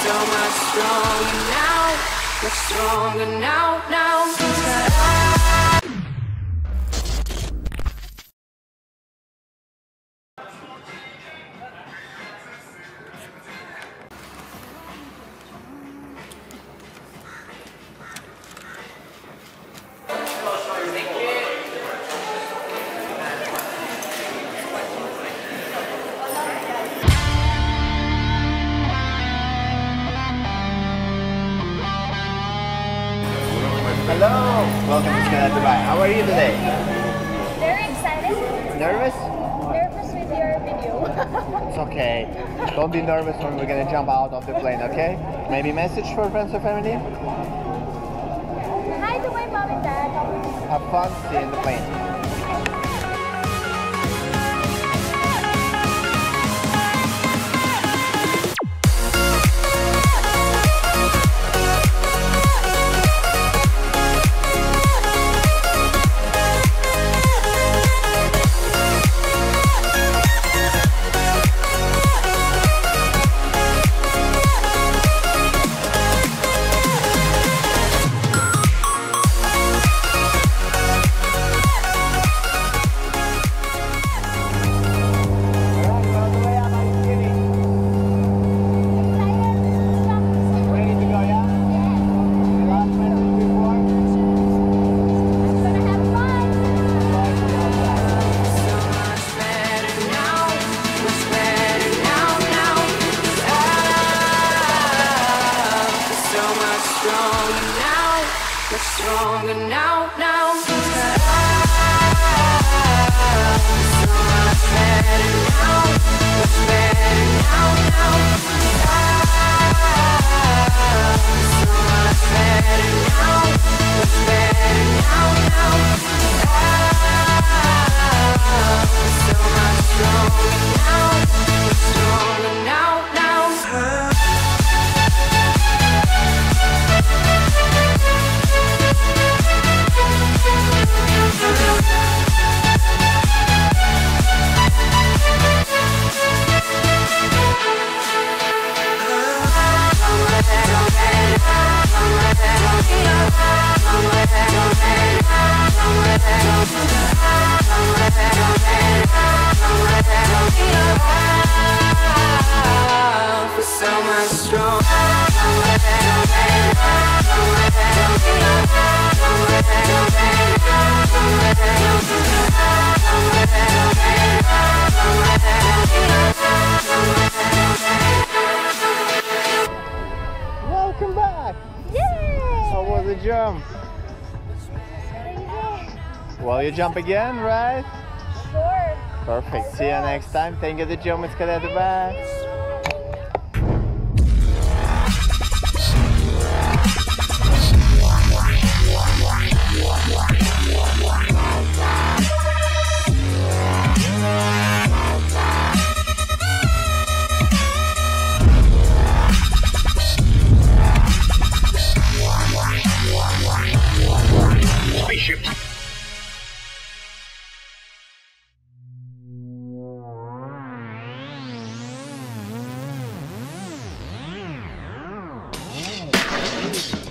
So much stronger now, much stronger now. Hello! Welcome to SKYDIVE Dubai. How are you today? Very excited. Nervous? Nervous with your video. It's okay. Don't be nervous when we're gonna jump out of the plane, okay? Maybe message for friends or family? Hi to my mom and dad. Have fun, see you in the plane. Stronger now. So much better now, much better now. So much better now, much better now. So much stronger now, much stronger now. So much stronger. Welcome back! Yay! How was the jump? Will you jump again, right? Sure. Perfect. See you next time. Thank you to jump with SKYDIVE Dubai. Spaceship.